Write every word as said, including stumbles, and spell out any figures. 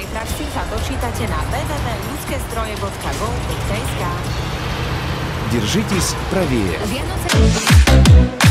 dobrej praxi sa dočítate na w w w bodka ľudské zdroje bodka gov bodka es ká. Держитесь правее. Vianoce...